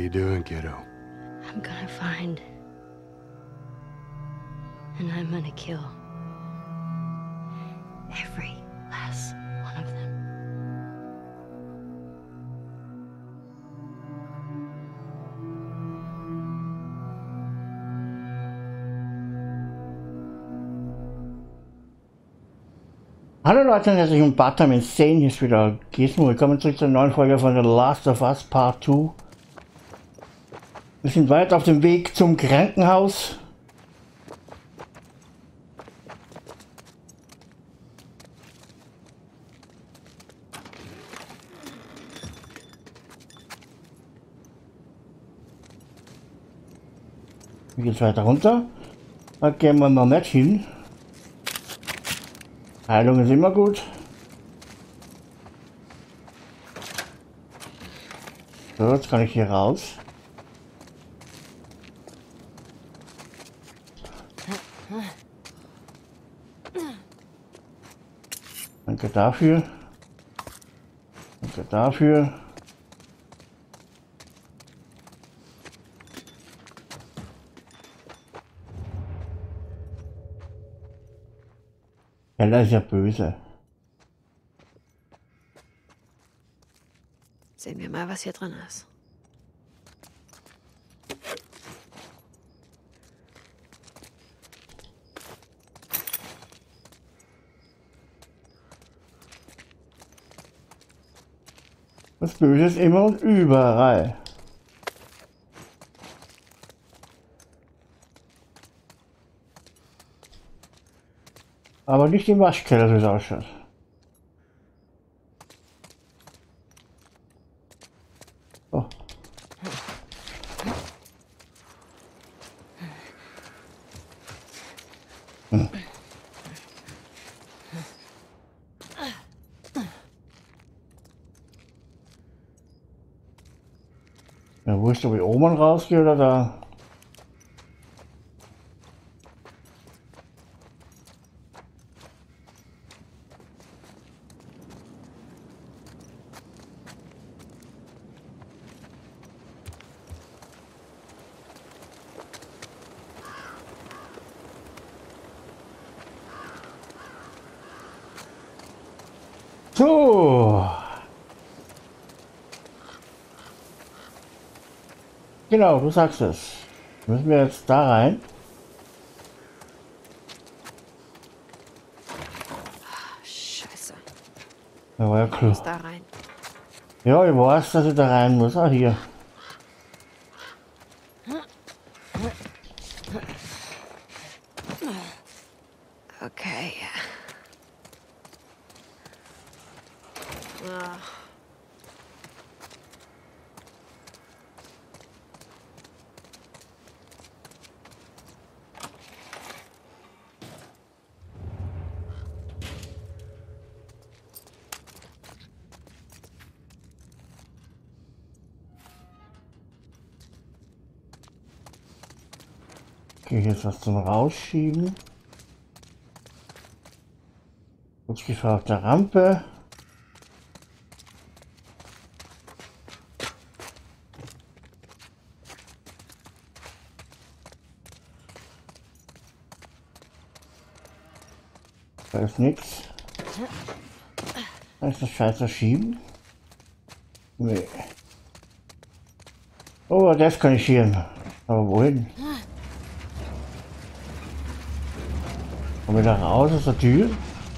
you doing, kiddo? I'm gonna find. And I'm gonna kill. Every last one of them. Hallo Leute und herzlich willkommen, Bartam Insane, hier ist wieder Gizmo. Willkommen zurück zur neuen Folge von The Last of Us Part 2. Wir sind weit auf dem Weg zum Krankenhaus. Wie geht's weiter runter? Da gehen wir mal nicht hin. Heilung ist immer gut. So, jetzt kann ich hier raus. Danke dafür. Danke dafür. Ella ist ja böse. Sehen wir mal, was hier drin ist. Das Böse ist immer und überall. Aber nicht im Waschkeller, so wie es ausschaut. Oh. Ja, wurscht, ob ich oben rausgehe oder da. So. Genau, du sagst es. Müssen wir jetzt da rein? Scheiße. Ja, war ja Ich klar. muss da rein. Ja, ich weiß, dass ich da rein muss. Ah, hier. Okay. Ah. Okay, hier ist was zum Rausschieben. Rutschgefahr auf der Rampe. Da ist nichts. Da ist das Scheiße schieben. Nee. Oh, das kann ich hier. Aber wohin? Kommen wir da raus aus der Tür?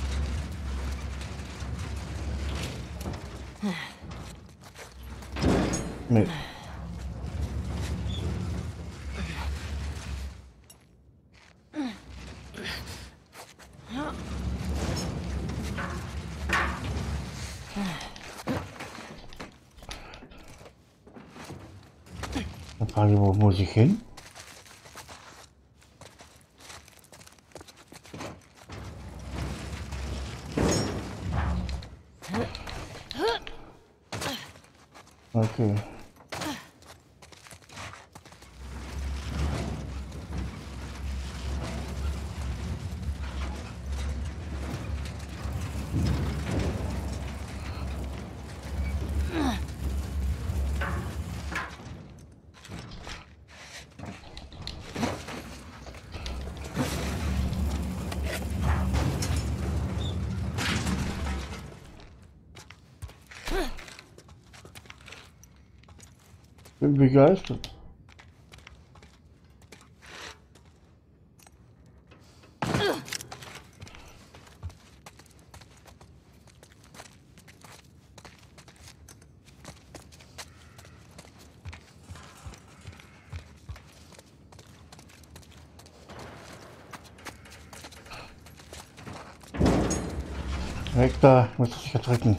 Nee. Dann frage ich, wo muss ich hin? Okay. Bin begeistert. Weg da, muss ich drücken.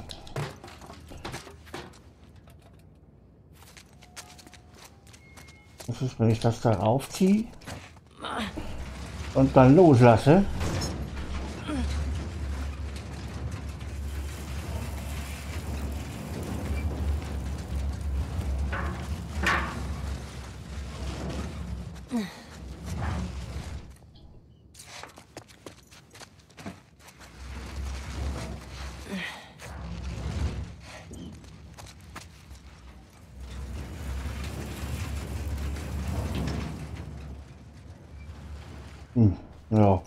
Das ist, wenn ich das da raufziehe und dann loslasse. Ja.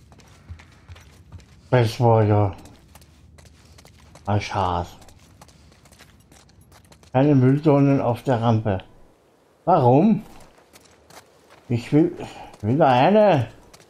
Das war ja ein Schatz. Keine Mülltonnen auf der Rampe. Warum? Ich will da eine.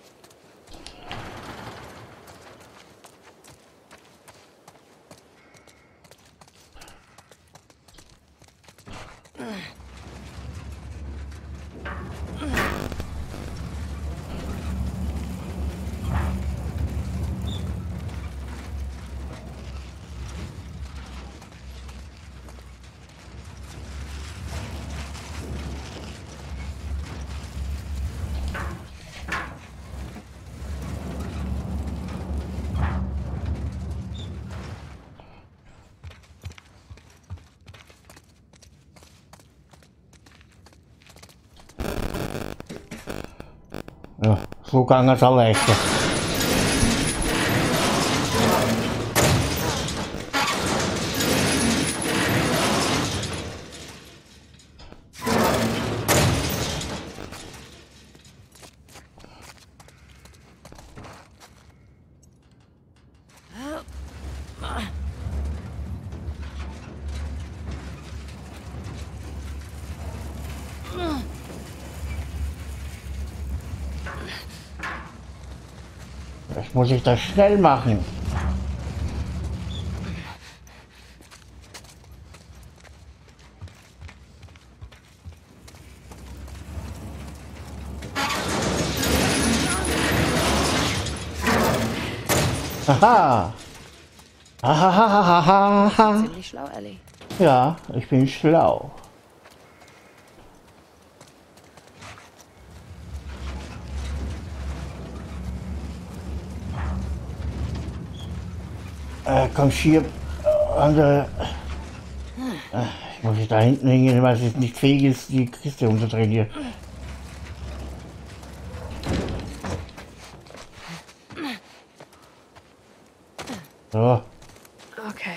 Ja, so ging es auch leichter. Jetzt muss ich das schnell machen. Haha. Hahaha. Ziemlich schlau, Ellie. Ja, ich bin schlau. Komm hier an der... ich muss da hinten hingehen, weil es nicht fähig ist, die Kiste umzudrehen hier. So. Okay.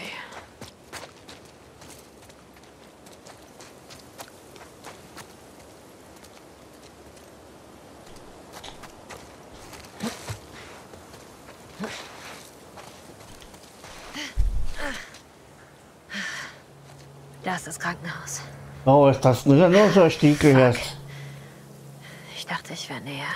Da ist das Krankenhaus. Oh, ist das nur so ein Stiekel jetzt? Ich dachte, ich wäre näher.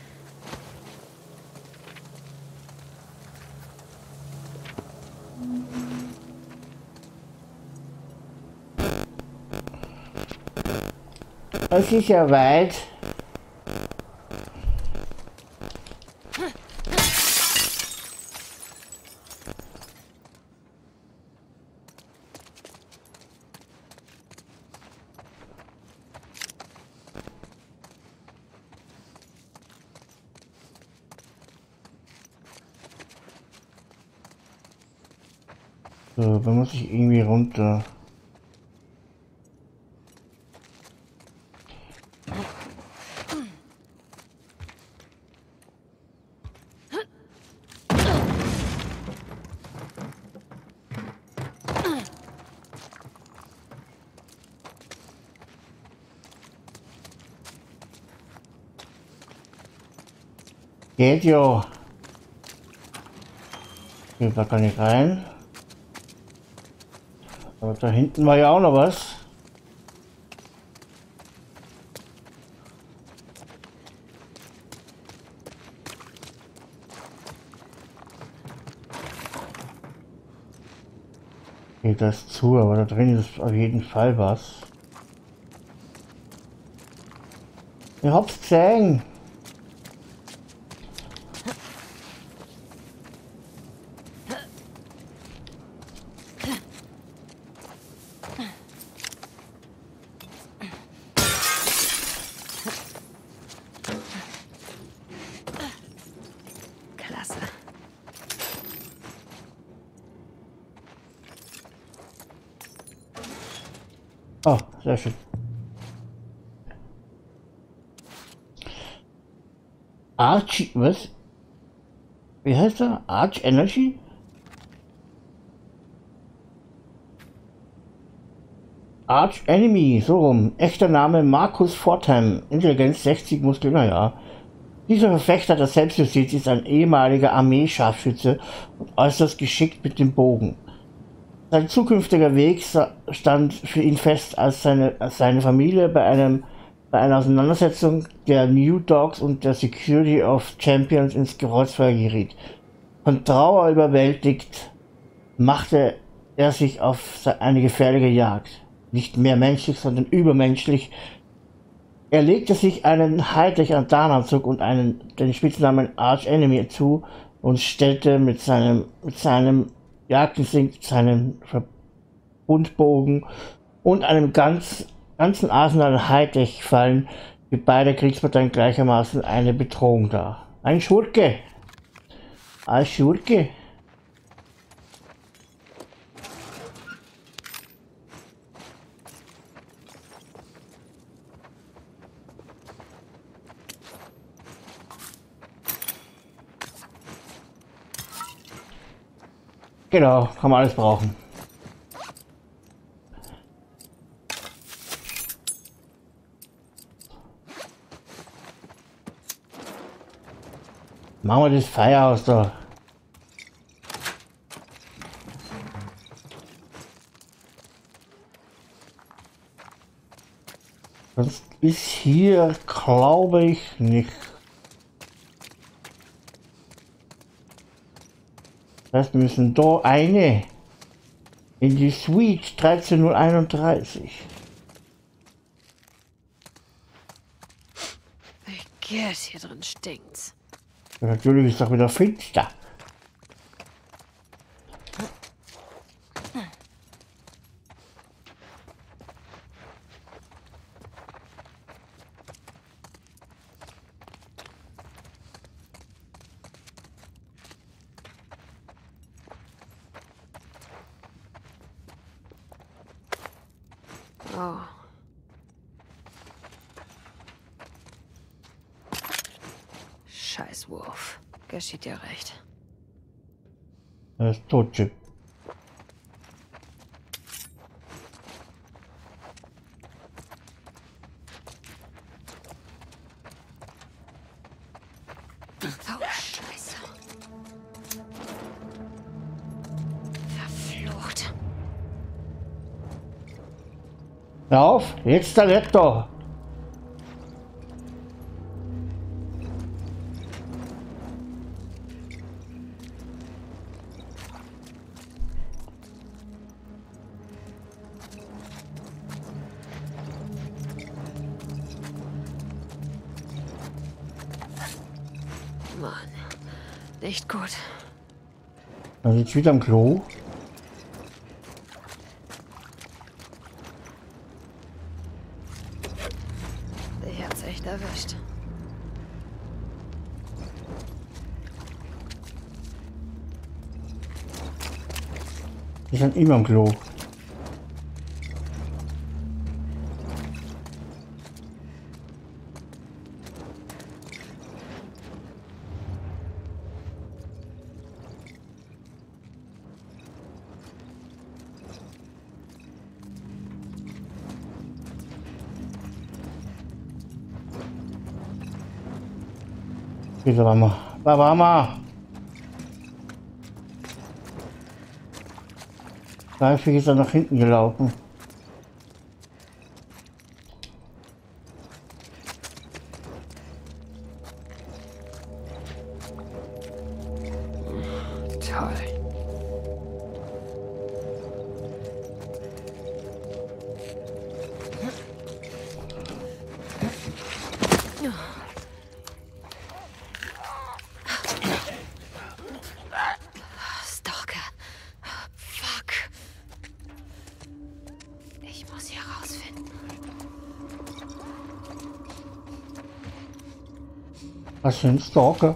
Das ist ja weit. So, da muss ich irgendwie runter. Geht ja. Geht da kann ich rein. Aber da hinten war ja auch noch was. Geht das zu, aber da drin ist auf jeden Fall was. Ich hab's gesehen. Klasse. Oh, sehr schön. Arch, was? Wie heißt er? Arch Energy? Arch Enemy, so rum. Echter Name Markus Fortham. Intelligenz 60, Muskel, naja. Dieser Verfechter der Selbstjustiz ist ein ehemaliger Armeescharfschütze und äußerst geschickt mit dem Bogen. Sein zukünftiger Weg stand für ihn fest, als seine Familie bei einer Auseinandersetzung der New Dogs und der Security of Champions ins Kreuzfeuer geriet. Von Trauer überwältigt, machte er sich auf eine gefährliche Jagd. Nicht mehr menschlich, sondern übermenschlich. Er legte sich einen Hightech-Tarnanzug und den Spitznamen Arch Enemy zu und stellte mit seinem Jagdinstinkt, seinem Verbundbogen und einem ganzen Arsenal an Hightech-Fallen für beide Kriegsparteien gleichermaßen eine Bedrohung dar. Ein Schurke! Ein Schurke! Genau, kann man alles brauchen. Machen wir das Feuer aus da. Sonst ist hier, glaube ich, nicht. Das heißt, wir müssen da eine in die Suite 13031. Ich geht, hier drin stinkt's. Ja, natürlich ist doch wieder finster. Oh. Scheiß Wurf. Geschieht dir recht. Das ist tot, Chip. Oh, Scheiße. Verflucht. Hör auf, jetzt der Laptop. Mann. Nicht gut. Dann sitzt wieder am Klo. Ich hab's echt erwischt. Die sind immer am Klo. Wieso waren wir? Da waren wir! Dafür ist er nach hinten gelaufen. Toll. Was für ein Stalker?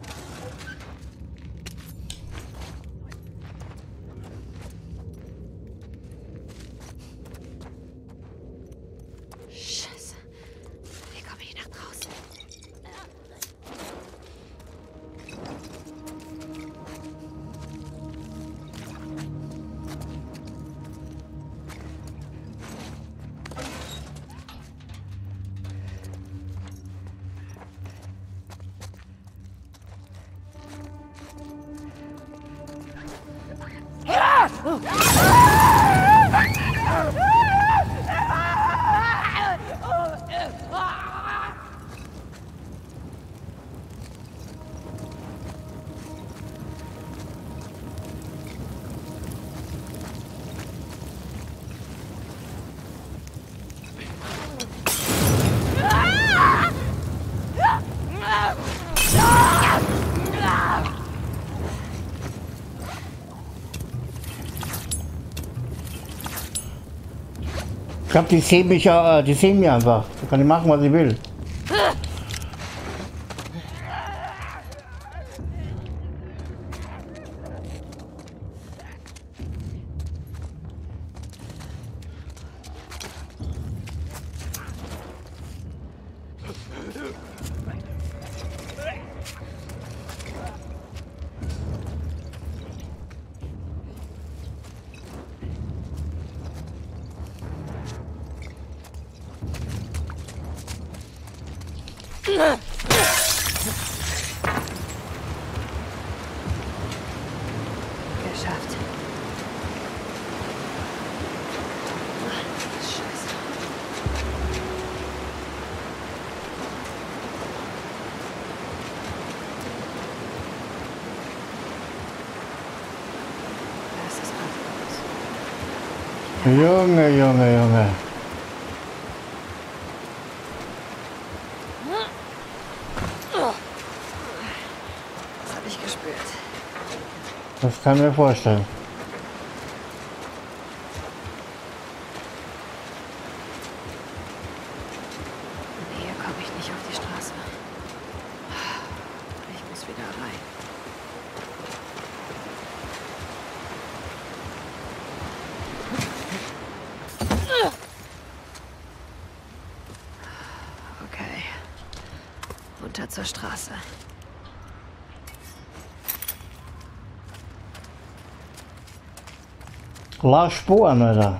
Scheiße. Wie komme ich nach draußen? Ich glaube, die sehen mich ja, die sehen mich einfach. Da kann ich machen, was ich will. Geschafft. Scheiße. Da ist das Krankenhaus. Junge, Junge, Junge. Das habe ich gespürt. Das kann ich mir vorstellen. Hier komme ich nicht auf die Straße. Ich muss wieder rein. Okay. Runter zur Straße. Lass Spuren, Alter.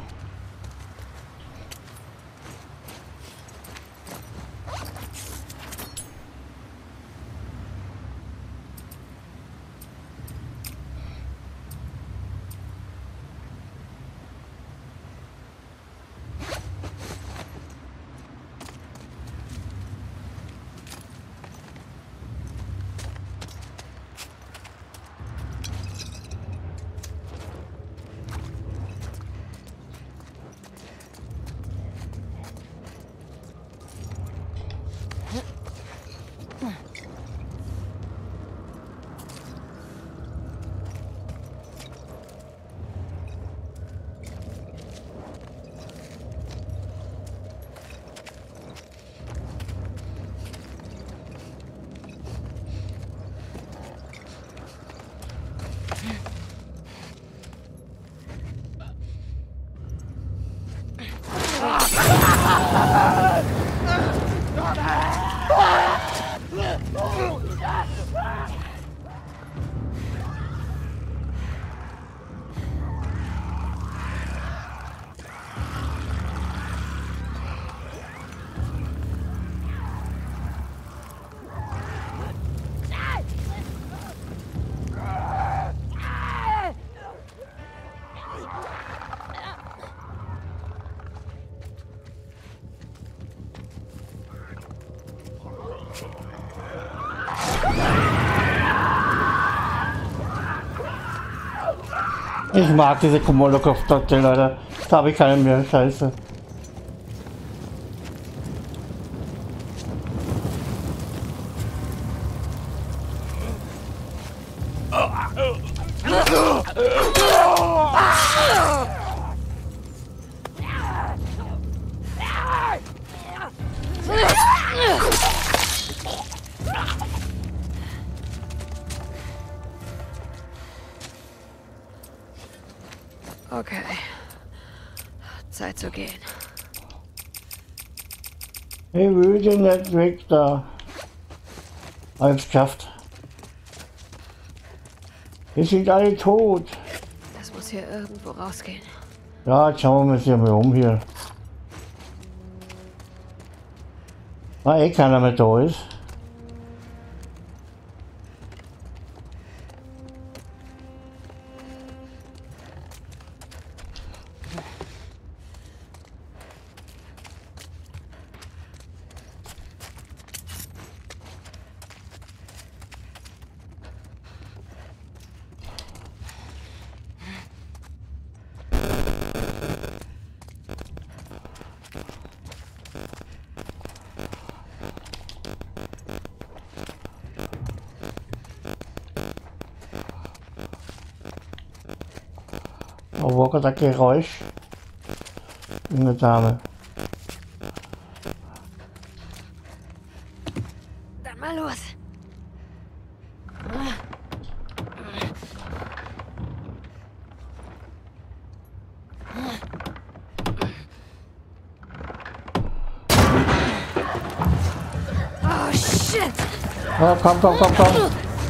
Ich mag diese Molotov-Cocktail, Leute. Da habe ich keinen mehr. Scheiße. Okay. Zeit zu gehen. Ich will den nicht weg da. Alles geschafft. Wir sind alle tot. Das muss hier irgendwo rausgehen. Ja, jetzt schauen wir uns hier mal um hier. Weil eh keiner mehr da ist. Aber war gerade ein Geräusch. Junge Dame. Dann mal los. Oh shit! Oh, komm, komm, komm, komm.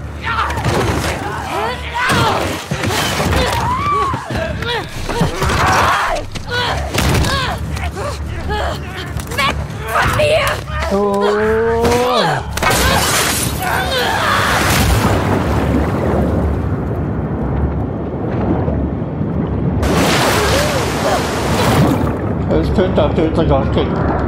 Weg von mir! Oh. Es könnte ein Töter gehen.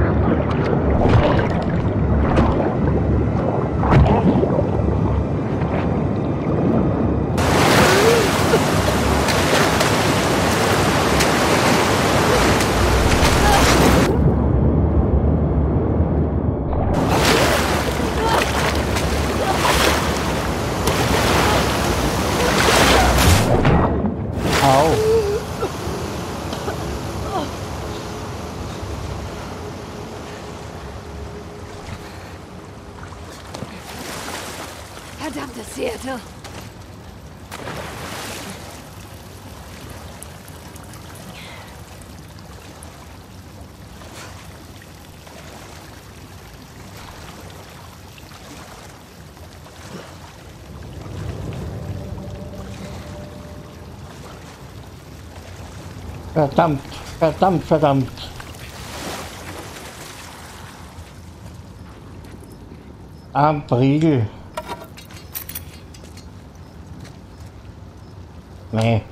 Au. Verdammtes Seattle! Verdammt, verdammt, verdammt. Am Priegel. Nee.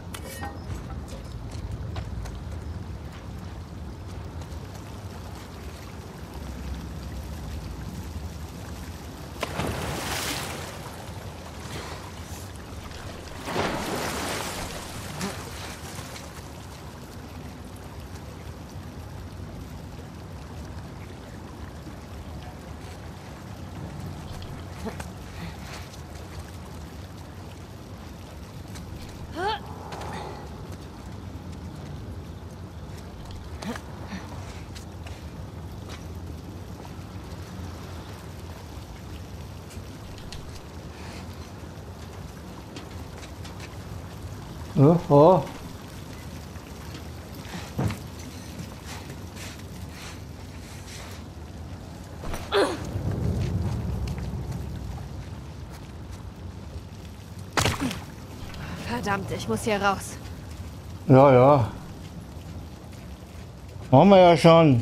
Oh, oh. Verdammt, ich muss hier raus. Ja, ja. Haben wir ja schon.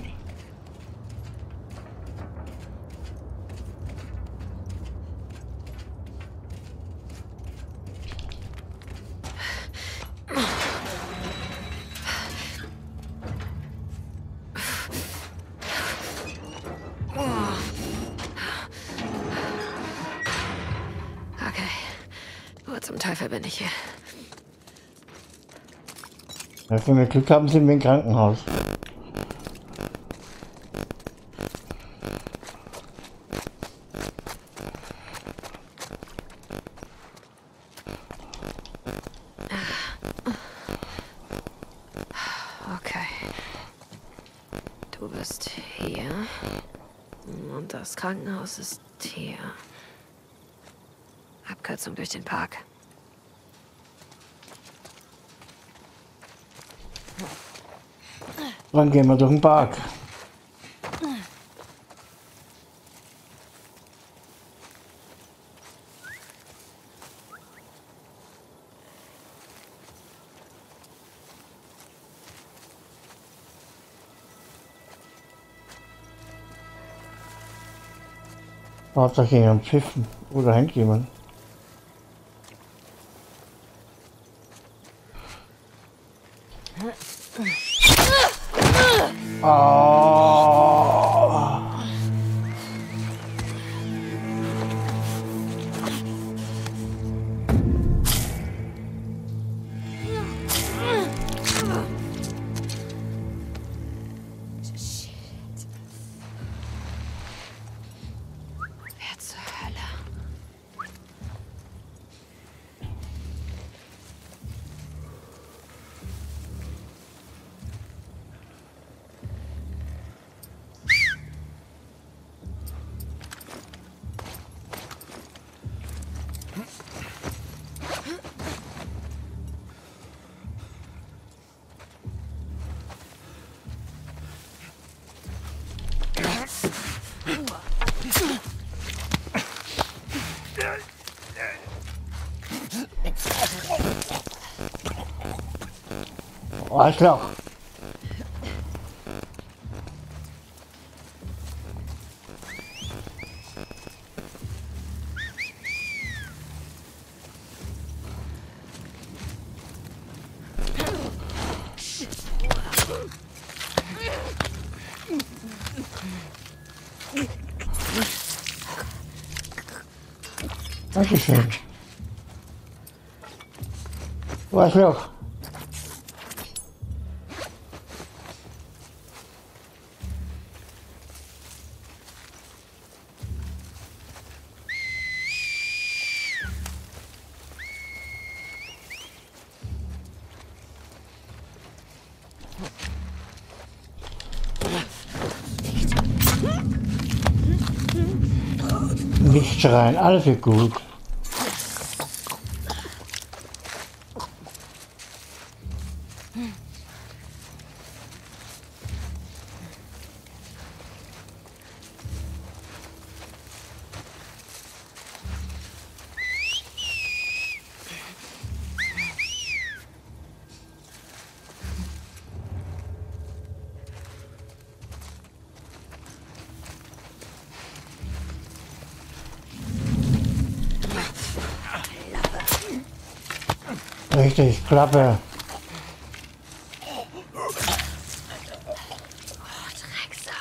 Okay. Wo zum Teufel bin ich hier? Wenn wir Glück haben, sind wir im Krankenhaus. Okay. Du bist hier. Und das Krankenhaus ist hier. Abkürzung durch den Park. Dann gehen wir durch den Park. Hauptsache jemand pfiffen oder hängt jemand. Oh. Wer zur Hölle? Arschloch. Dankeschön. Arschloch. Nicht schreien, alles wird gut. Richtig, Klappe. Oh, Drecksau.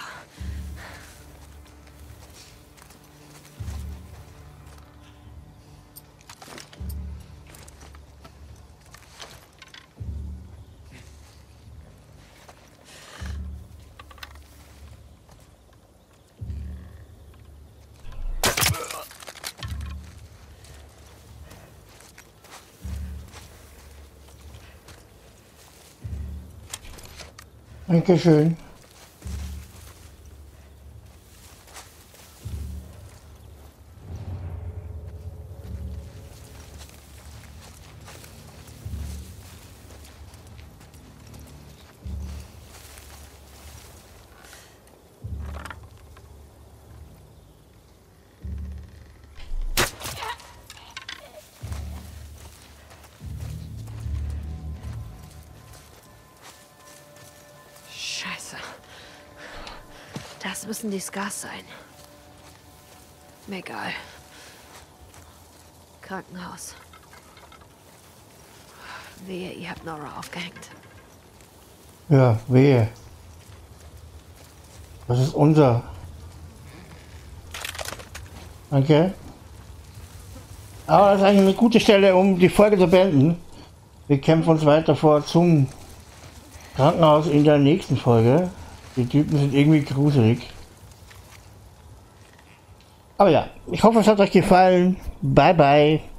Dankeschön. Scheiße. Das müssen die Scars sein. Mir egal. Krankenhaus. Wehe, ihr habt Nora aufgehängt. Ja, wehe. Das ist unser. Danke. Aber das ist eigentlich eine gute Stelle, um die Folge zu beenden. Wir kämpfen uns weiter vor zum Krankenhaus in der nächsten Folge. Die Typen sind irgendwie gruselig. Aber ja, ich hoffe, es hat euch gefallen. Bye bye.